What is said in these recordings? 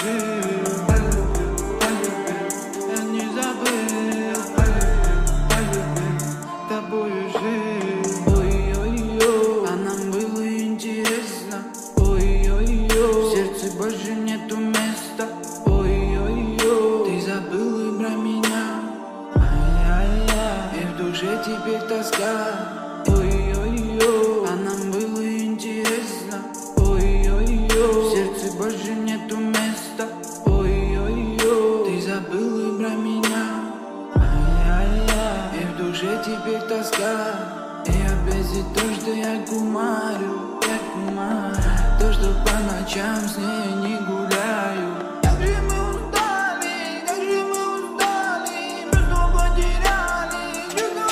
жил, полюбил, я не забыл, полюбил, тобою жил. Ой-ой-ой, а нам было интересно. Ой-ой-ой, в сердце больше нету места. Ой-ой-ой, ты забыл и про меня. Ай-яй-яй, и в душе теперь тоска. Ой-ой-ой, а нам было интересно. Ой-ой-ой, в сердце больше нету места. Ой-ой-ой, ты забыл и про меня. Ай-яй-яй, и в душе теперь тоска. И опять за то, что я кумарю, то, что по ночам с ней не гуляю. Как же мы устали, чувства потеряли.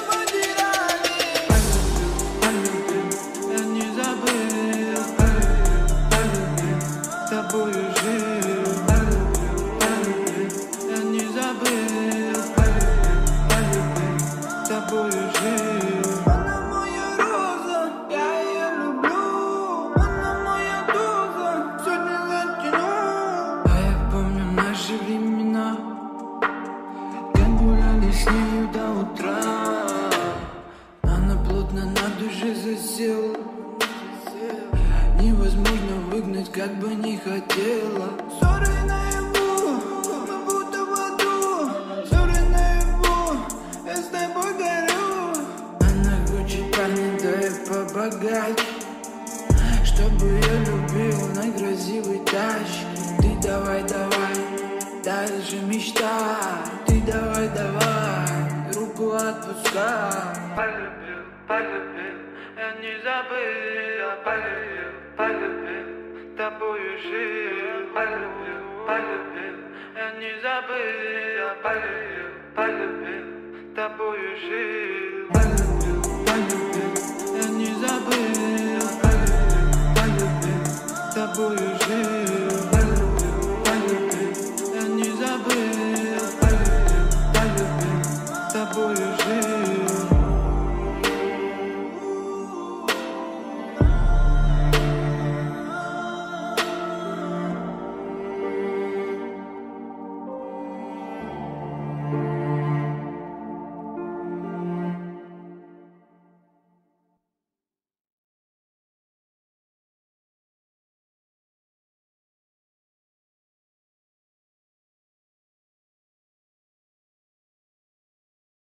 Полюбил, я не забыл, полюбил, тобою жил. Полюбил, я не забыл, полюбил, тобою жил. Она моя роза, я ее люблю. Она моя доза, сегодня затяну. А я помню наши времена, как гуляли с нею до утра. Она плотно на душе засела, невозможно выгнать, как бы не хотела. Ссоры наяву, мы будто в аду. Ссоры наяву, я с тобой горю. Она хочет парня, да и побогаче, чтобы я любил на красивой тачке. Ты давай, дальше мечтай. Ты давай, руку отпускай. Полюбил, я не забыл. Полюбил, тобою жил. Полюбил, я не забыл. Полюбил, тобою жил. Полюбил, я не забыл. Полюбил, тобою жил.